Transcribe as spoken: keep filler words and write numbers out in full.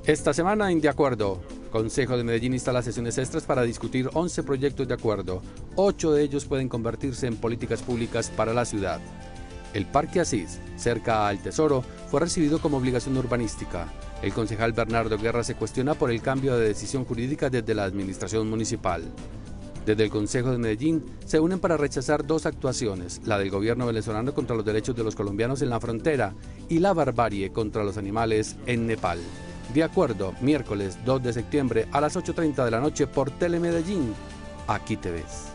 Esta semana en De Acuerdo, Consejo de Medellín instala sesiones extras para discutir once proyectos de acuerdo. ocho de ellos pueden convertirse en políticas públicas para la ciudad. El Parque Asís, cerca al Tesoro, fue recibido como obligación urbanística. El concejal Bernardo Guerra se cuestiona por el cambio de decisión jurídica desde la administración municipal. Desde el Consejo de Medellín se unen para rechazar dos actuaciones, la del gobierno venezolano contra los derechos de los colombianos en la frontera y la barbarie contra los animales en Nepal. De Acuerdo, miércoles dos de septiembre a las ocho y media de la noche por Telemedellín. Aquí te ves.